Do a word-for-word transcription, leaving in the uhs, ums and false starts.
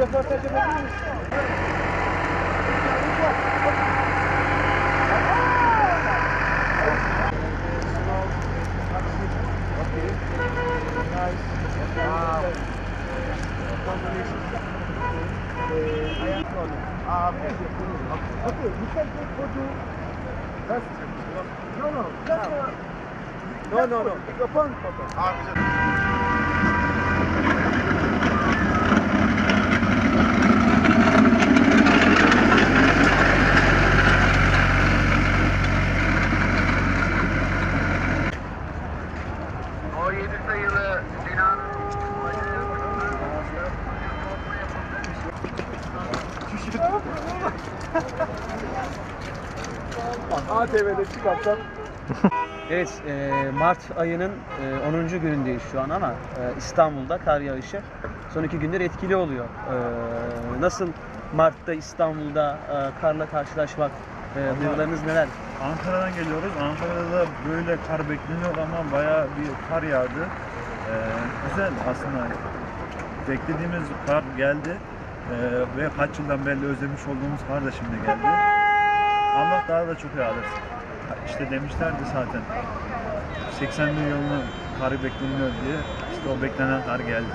röportaj yapabilir misin? Ah, okay. Okay, you can take photo. That's no, no, that's a, no, no, no. Take a phone photo. Ah, O yedi sayılı binanın A T V'de çıkarsam. Evet, e, Mart ayının e, onuncu günündeyiz şu an ama e, İstanbul'da kar yağışı son iki gündür etkili oluyor. E, nasıl Mart'ta İstanbul'da e, karla karşılaşmak, e, duygularınız neler? Ankara'dan geliyoruz. Ankara'da da böyle kar bekleniyor ama bayağı bir kar yağdı. Ee, güzel aslında. Beklediğimiz kar geldi ee, ve kaç yıldan beri özlemiş olduğumuz kar da şimdi geldi. Allah daha da çok yağdırsın. İşte demişlerdi zaten seksen milyonlu karı bekleniyor diye. İşte o beklenen kar geldi.